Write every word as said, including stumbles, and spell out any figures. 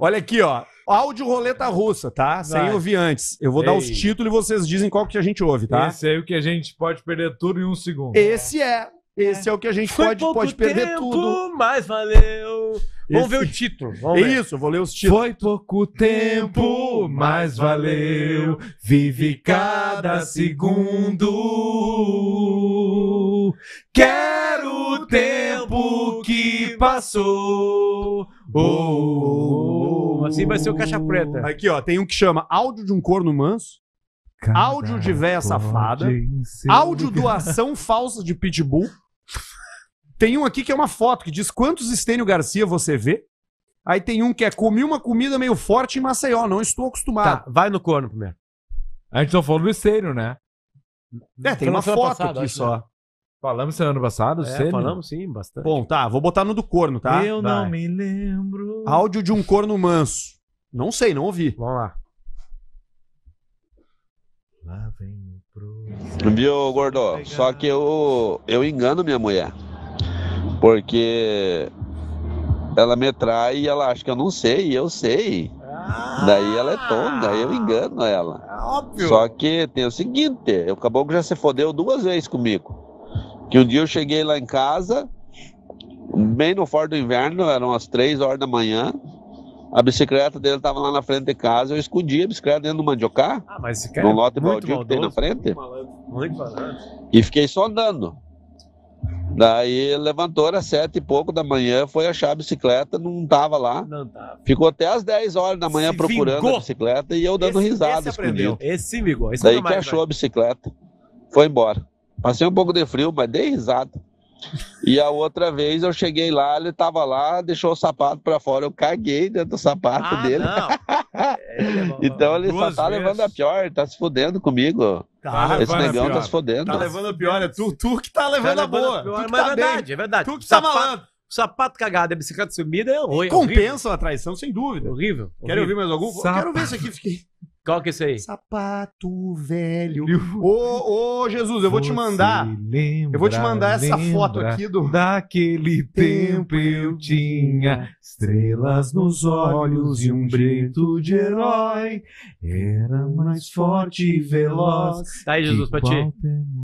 Olha aqui, ó. Áudio roleta russa, tá? Sem Vai. ouvir antes. Eu vou dar Ei. os títulos e vocês dizem qual que a gente ouve, tá? Esse aí é o que a gente pode perder tudo em um segundo. Esse é. Esse é o que a gente Foi pode, pouco pode perder tempo, tudo. mas valeu. Vamos Esse- ver o título. Vamos ver. Isso, eu vou ler os títulos. Foi pouco tempo, mas valeu. Vive cada segundo. Quero o tempo que passou. Oh, Assim vai ser o Caixa Preta. Aqui, ó, tem um que chama Áudio de um Corno Manso, Áudio de véia safada, Áudio doação falsa de Pitbull. Tem um aqui que é uma foto que diz quantos Estênio Garcia você vê. Aí tem um que é comi uma comida meio forte em Maceió, não estou acostumado. Tá, vai no corno primeiro. A gente não falou do estéreo, né? É, tem Foi uma na semana foto passada, aqui acho, só. Falamos semana passada, É, Estéreo? falamos sim, bastante. Bom, tá, vou botar no do corno, tá? Eu Vai. não me lembro. Áudio de um corno manso. Não sei, não ouvi. Vamos lá. Lá vem o pro... Viu, gordo? Só que eu, eu engano minha mulher. Porque ela me trai e ela acha que eu não sei, e eu sei. Daí ela é tonta, aí eu engano ela. Óbvio. Só que tem o seguinte, o caboclo já se fodeu duas vezes comigo. Que um dia eu cheguei lá em casa, bem no fora do inverno, eram as três horas da manhã. A bicicleta dele estava lá na frente de casa, eu escondi a bicicleta dentro do mandiocar, Ah, mas esse cara num é lote muito baldio que tem na maldoso. frente, Muito malandro. e fiquei só andando. Daí levantou, era sete e pouco da manhã, foi achar a bicicleta, não tava lá. Não tá. Ficou até as dez horas da manhã Se procurando vingou. a bicicleta e eu dando Esse- risada, esse aprendeu. escondido. Esse sim, Miguel. Esse Daí nunca que mais achou vai. a bicicleta, foi embora. Passei um pouco de frio, mas dei risada. E a outra vez eu cheguei lá, ele tava lá, deixou o sapato pra fora, eu caguei dentro do sapato Ah, dele. não. É, Então ele Duas só tá vezes. levando a pior, tá se fudendo comigo. Tá Esse levando a negão pior. tá se fudendo. Tá levando a pior, é tu, tu que tá levando Tá a boa. levando a pior, Tu que mas tá é bem. verdade, é verdade. Tu que tá Sapato- malandro. Sapato cagado e a bicicleta sumida é horrível. Compensa a traição, sem dúvida. Horrível. Querem ouvir horrível. mais algum? Sapato. Quero ver isso aqui. Fiquei... Qual que é esse aí? Sapato velho. Ô, ô, Jesus, eu vou te mandar. Lembra, Eu vou te mandar essa lembra foto aqui do. Daquele tempo eu tinha estrelas nos olhos e um jeito de herói. Era mais forte e veloz. Tá aí, Jesus, pra ti. igual temos